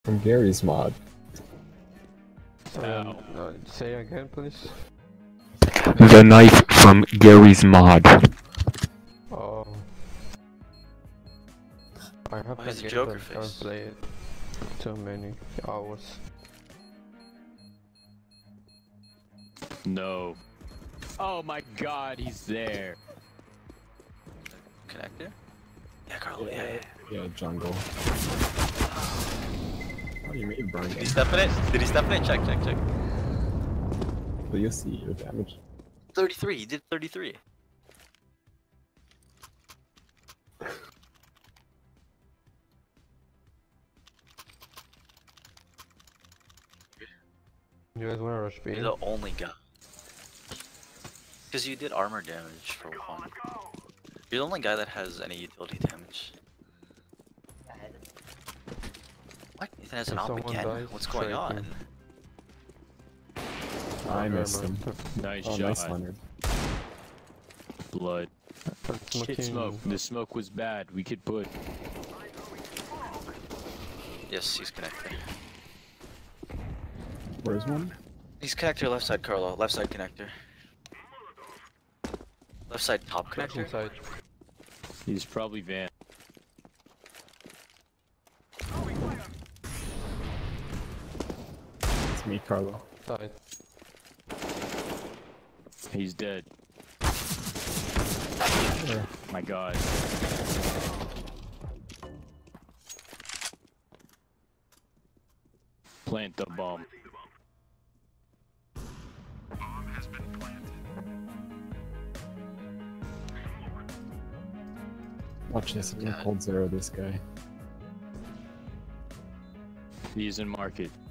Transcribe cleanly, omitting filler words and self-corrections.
From Gary's mod. Say again, please. The knife from Gary's mod. Oh. I have Why is a it game Joker but I can't face? play it too many hours. No. Oh my god, he's there. Connector? Yeah, Carlo, yeah. Yeah, jungle. Oh, you made burn. Did he step in it? Did he step in it? Check. But you'll see your damage. 33, he did 33. You guys wanna rush B? You're the only guy. Because you did armor damage for one. You're the only guy that has any utility damage. What? Ethan has an op again? What's going on? I missed him. Nice Oh, shot. nice, Leonard. Blood. Shit, smoke. The smoke was bad. We could put. Yes, he's connected. Where's one? He's connector left side, Carlo. Left side connector. Left side top connector. Inside. He's probably van. It's me, Carlo. Side. He's dead. There. My god. Plant the bomb. Watch this, I'm gonna cold zero this guy. He's in market.